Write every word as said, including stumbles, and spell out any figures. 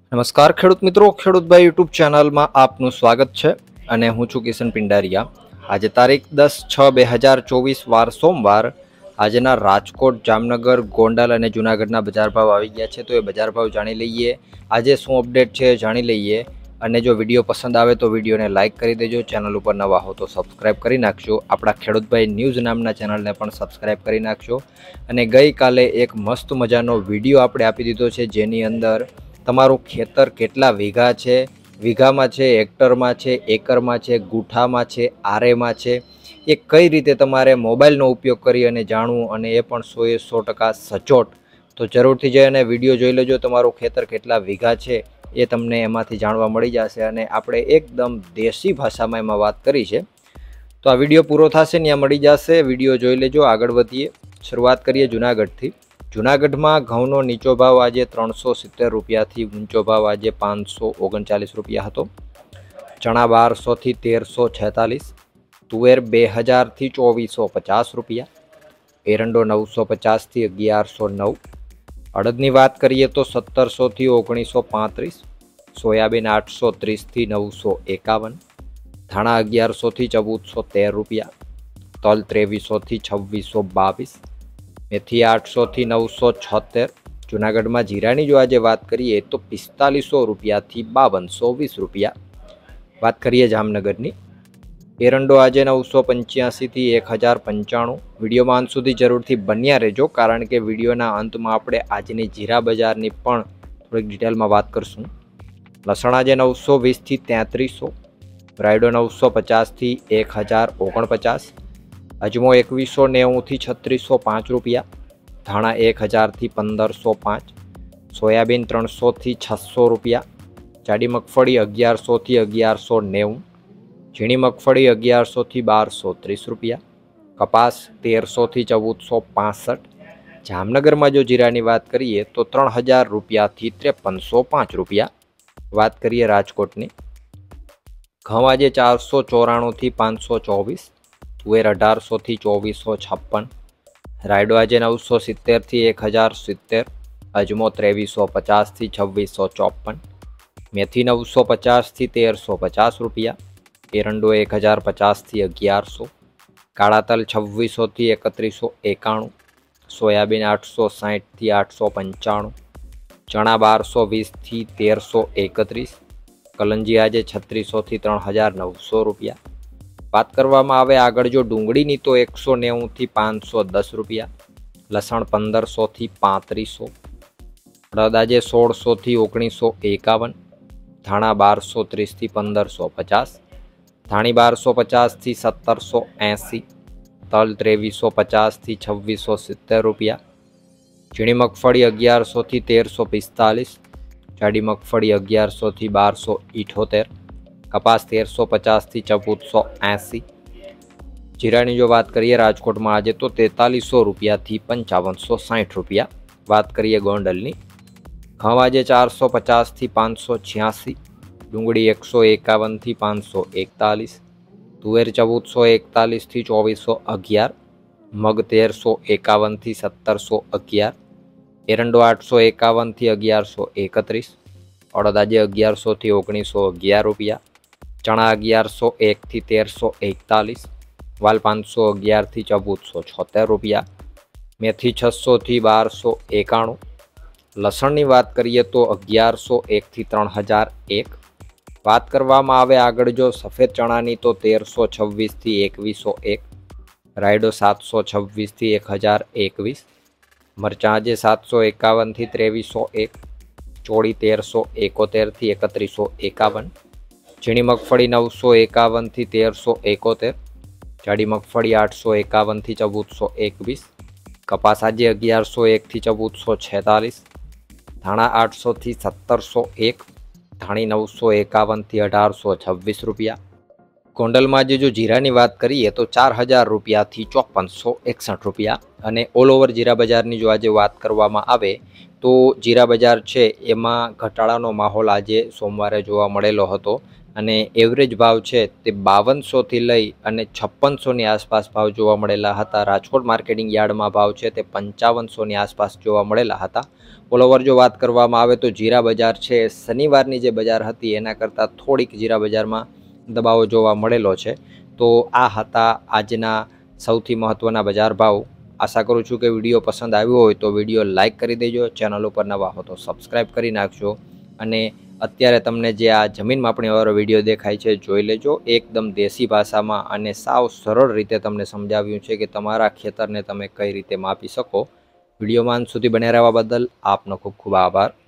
નમસ્કાર ખેડૂત મિત્રો, ખેડૂતભાઈ યુટ્યુબ ચેનલમાં આપનું સ્વાગત છે અને હું છું કિશન પિંડારિયા। આજે તારીખ દસ છ બે હજાર ચોવીસ વાર સોમવાર આજના રાજકોટ, જામનગર, ગોંડલ અને જૂનાગઢના બજાર ભાવ આવી ગયા છે। તો એ બજાર ભાવ જાણી લઈએ, આજે શું અપડેટ છે જાણી લઈએ। અને જો વિડીયો પસંદ આવે તો વિડીયોને લાઇક કરી દેજો, ચેનલ ઉપર નવા હો તો સબસ્ક્રાઇબ કરી નાખજો, આપણા ખેડૂતભાઈ ન્યૂઝ નામના ચેનલને પણ સબસ્ક્રાઇબ કરી નાખજો। અને ગઈકાલે એક મસ્ત મજાનો વિડીયો આપણે આપી દીધો છે, જેની અંદર તમારું ખેતર કેટલા વીઘા છે, વીઘામાં છે, હેક્ટરમાં છે, એકરમાં છે, ગુઠામાં છે, આરેમાં છે, એ કઈ રીતે તમારે મોબાઈલનો ઉપયોગ કરી અને જાણવું, અને એ પણ સો એ સો ટકા સચોટ। તો જરૂરથી જઈ અને વિડીયો જોઈ લેજો, તમારું ખેતર કેટલા વીઘા છે એ તમને એમાંથી જાણવા મળી જશે। અને આપણે એકદમ દેશી ભાષામાં એમાં વાત કરી છે, તો આ વિડીયો પૂરો થશે ત્યાં મળી જશે, વિડીયો જોઈ લેજો। આગળ વધીએ, શરૂઆત કરીએ જૂનાગઢથી। જૂનાગઢમાં ઘઉંનો નીચો ભાવ આજે ત્રણસો સિત્તેર રૂપિયાથી ઊંચો ભાવ આજે પાંચસો ઓગણચાલીસ રૂપિયા હતો। ચણા બારસોથી તેરસો છેતાલીસ, તુવેર બે હજારથી ચોવીસો પચાસ રૂપિયા, એરંડો નવસો પચાસથી અગિયારસો નવ। અડદની વાત કરીએ તો સત્તરસોથી ઓગણીસો પાંત્રીસ, સોયાબીન આઠસો ત્રીસથી નવસો એકાવન, ધાણા અગિયારસોથી ચૌદસો તેર રૂપિયા, તલ ત્રેવીસોથી છવ્વીસો બાવીસ, મેથી આઠસોથી નવસો છોતેર। જૂનાગઢમાં જીરાની જો આજે વાત કરીએ તો પિસ્તાલીસો રૂપિયાથી બાવનસો વીસ રૂપિયા। વાત કરીએ જામનગરની, એરંડો આજે નવસો પંચ્યાસીથી એક હજાર પંચાણું। વિડીયોમાં અંત સુધી જરૂરથી બન્યા રહેજો, કારણ કે વિડીયોના અંતમાં આપણે આજની જીરા બજારની પણ થોડીક ડિટેલમાં વાત કરશું। લસણ આજે નવસો વીસથી તેત્રીસો, રાયડો નવસો પચાસથી એક હજાર ઓગણપચાસ, અજમો એકવીસો નેવુંથી છત્રીસો પાંચ રૂપિયા, ધાણા એક હજારથી પંદરસો પાંચ, સોયાબીન ત્રણસોથી છસો રૂપિયા, જાડી મગફળી અગિયારસોથી અગિયારસો નેવું, ઝીણી મગફળી અગિયારસોથી બારસો ત્રીસ રૂપિયા, કપાસ તેરસોથી ચૌદસો પાસઠ। જામનગરમાં જો જીરાની વાત કરીએ તો ત્રણ હજાર રૂપિયાથી ત્રેપનસો પાંચ રૂપિયા। વાત કરીએ રાજકોટની, ઘઉં આજે ચારસો ચોરાણુંથી પાંચસો ચોવીસ, તુવેર અઢારસોથી ચોવીસો છપ્પન, રાયડો આજે નવસો સિત્તેરથી એક હજાર સિત્તેર, અજમો ત્રેવીસો પચાસથી છવ્વીસો ચોપન, મેથી નવસો પચાસથી તેરસો પચાસ રૂપિયા, એરંડો એક હજાર પચાસથી અગિયારસો, કાળા તલ છવ્વીસોથી એકત્રીસો એકાણું, સોયાબીન આઠસો સાઠથી આઠસો પંચાણું, ચણા બારસો વીસથી તેરસો એકત્રીસ, કલંજી આજે છત્રીસોથી ત્રણ હજાર નવસો રૂપિયા। વાત કરવામાં આવે આગળ જો ડુંગળીની તો એકસો નેવુંથી પાંચસો દસ રૂપિયા, લસણ પંદરસોથી પાંત્રીસો, અડદ આજે સોળસોથી ઓગણીસો એકાવન, ધાણા બારસો ત્રીસથી પંદરસો પચાસ, ધાણી બારસો પચાસથી સત્તરસો એંસી, તલ ત્રેવીસો પચાસથી છવ્વીસો સિત્તેર રૂપિયા, ઝીણી મગફળી અગિયારસોથી તેરસો પિસ્તાલીસ, જાડી મગફળી અગિયારસોથી બારસો ઇઠોતેર, કપાસ તેરસો પચાસથી ચૌદસો એંસી। જીરાની જો વાત કરીએ રાજકોટમાં આજે તો તેતાલીસો રૂપિયાથી પંચાવનસો સાઠ રૂપિયા। વાત કરીએ ગોંડલની, ઘઉં આજે ચારસો પચાસથી પાંચસો છ્યાસી, ડુંગળી એકસો એકાવનથી પાંચસો એકતાલીસ, તુવેર ચૌદસો એકતાલીસથી ચોવીસો અગિયાર, મગ તેરસો એકાવનથી સત્તરસો અગિયાર, એરંડો આઠસો એકાવનથી અગિયારસો એકત્રીસ, અડદ આજે અગિયારસોથી ઓગણીસો અગિયાર રૂપિયા, ચણા અગિયારસો એકથી તેરસો એકતાલીસ, વાલ પાંચસો અગિયારથી ચૌદસો છોતેર રૂપિયા, મેથી છસોથી બારસો એકાણું। લસણની વાત કરીએ તો અગિયારસો એકથી ત્રણ હજાર એક। વાત કરવામાં આવે આગળ જો સફેદ ચણાની તો તેરસો છવ્વીસથી એકવીસો એક, રાયડો સાતસો છવ્વીસથી એક હજાર એકવીસ, મરચાં આજે સાતસો એકાવનથી ત્રેવીસો એક, ચોળી તેરસો એકોતેરથી એકત્રીસો એકાવન, ઝીણી મગફળી નવસો એકાવનથી તેરસો એકોતેર, જાડી મગફળી આઠસો એકાવનથી ચૌદસો એકવીસ, કપાસ આજે અગિયારસો એકથી ચૌદસો છેતાલીસ, ધાણા આઠસોથી સત્તરસો એક, ધાણી નવસો એકાવનથી અઢારસો છવ્વીસ રૂપિયા। ગોંડલમાં આજે જો જીરાની વાત કરીએ તો ચાર હજાર રૂપિયાથી ચોપનસો એકસઠ રૂપિયા। અને ઓલ ઓવર જીરા બજારની જો આજે વાત કરવામાં આવે તો જીરા બજાર છે એમાં ઘટાડાનો માહોલ આજે સોમવારે જોવા મળેલો હતો, અને એવરેજ ભાવ છે તે બાવનસોથી લઈ અને છપ્પનસોની આસપાસ ભાવ જોવા મળેલા હતા. રાજકોટ માર્કેટિંગ યાર્ડમાં ભાવ છે તે પંચાવનસોની આસપાસ જોવા મળેલા હતા. ઓલ ઓવર જો વાત કરવામાં આવે તો જીરા બજાર છે શનિવારની જે બજાર હતી એના કરતાં થોડીક જીરા બજારમાં દબાવો જોવા મળેલો છે. તો આ હતા આજના સૌથી મહત્ત્વના બજાર ભાવ. આશા કરું છું કે વિડીયો પસંદ આવ્યો હોય તો વિડીયો લાઇક કરી દેજો, ચેનલ ઉપર નવા હો તો સબસ્ક્રાઈબ કરી નાખજો. અને અત્યારે તમને જે આ જમીન માપણીવાળો વિડીયો દેખાય છે જોઈ લેજો. એકદમ દેશી ભાષામાં અને સાવ સરળ રીતે તમને સમજાવ્યું છે કે તમારા ખેતરને તમે કઈ રીતે માપી શકો. વિડીયોમાં અંત સુધી બન્યા રહેવા બદલ આપનો ખૂબ ખૂબ આભાર.